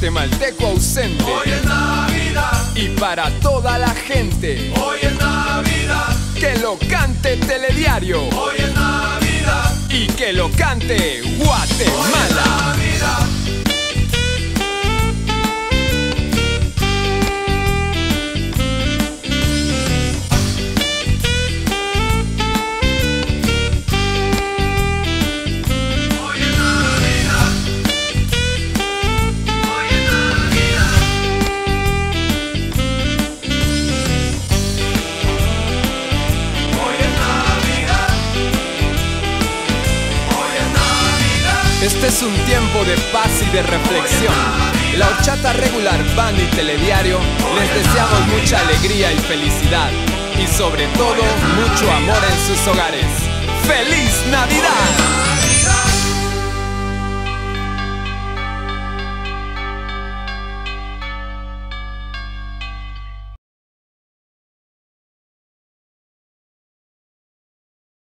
guatemalteco ausente. Hoy es Navidad. Y para toda la gente, Hoy es Navidad. que lo cante Telediario. Hoy es Navidad. Y que lo cante Guatemala. Hoy es Navidad. Este es un tiempo de paz y de reflexión. La Horchata Regular Band y Telediario les deseamos mucha alegría y felicidad. Y sobre todo, mucho amor en sus hogares. ¡Feliz Navidad!